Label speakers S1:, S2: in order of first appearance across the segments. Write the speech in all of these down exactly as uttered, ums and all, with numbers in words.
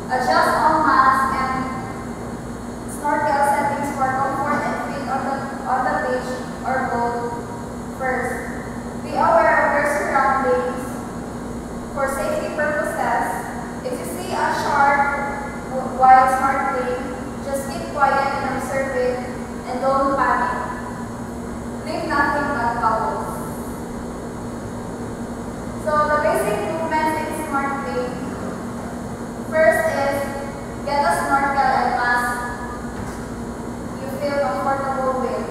S1: Adjust all mask and snorkel settings for comfort and fit on the, on the beach or boat first. Be aware of your surroundings for safety purposes. If you see a shark while snorkeling, just keep quiet and observe it and don't panic. Leave nothing but bubbles. So the basic movements in snorkeling. First is get a snorkel and mask you feel comfortable with.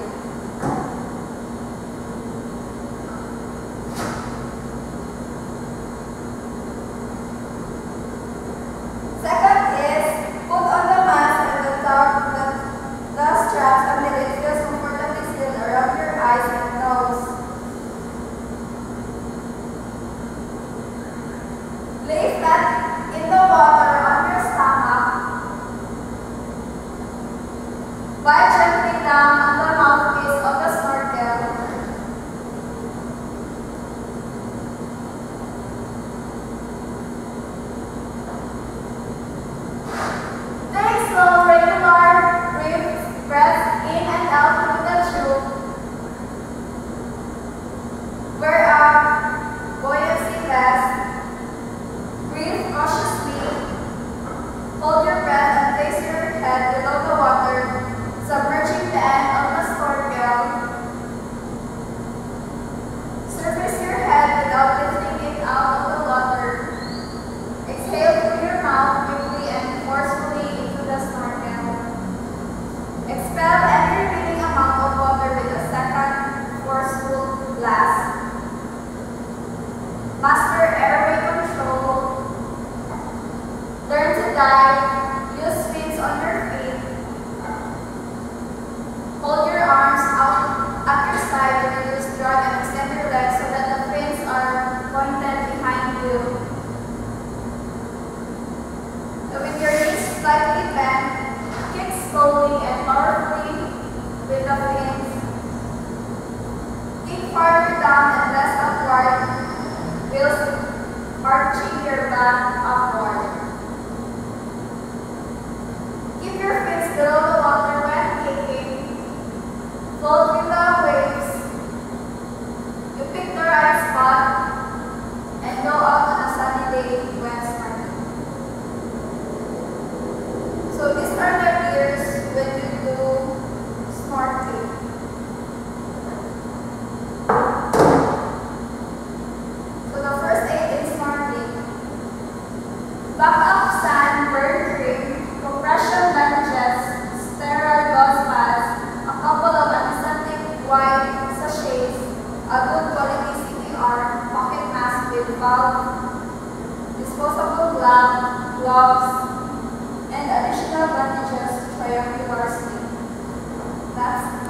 S1: Second is put on the mask and the top the, the straps until it feels comfortably still around your eyes and nose. Lay flat in the water on your stomach. Bite gently down on the mouthpiece of the snorkel. Take slow, regular breath, breath in and out through the tube. Wear a buoyancy vest. Breathe cautiously. Hold your breath and place your head below the water, submerging the end of the snorkel. Surface your head without lifting it out of the water. Exhale through your mouth quickly and forcefully into the snorkel. Expel any remaining amount of water with a second forceful blast. Master airway control. Learn to dive. Use fins on your feet. Hold your arms out at your side to reduce drag and extend your legs so that the fins are pointed behind you. So with your knees slightly bent, kick slowly and powerfully with the fins. Kick farther down and less upward, whilst arching your back upward. Keep your fins below the water when kicking. Float with the waves. You pick the right spot and go out on a sunny day when snorkeling. So these are the gears when you do snorkeling. So the first aid in snorkeling. Backup sand, burn cream, compression bandages, sterile gauze pads, a couple of antiseptic white sachets, a good quality C P R, pocket mask with valve, disposable glove, gloves, and additional bandages to triangular sleeve. That's